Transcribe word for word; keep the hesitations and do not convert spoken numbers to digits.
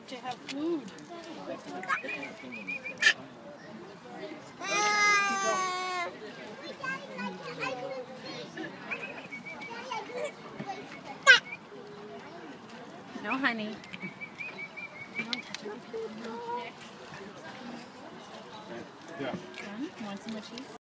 to have food. No, honey. Yeah. Want some more cheese?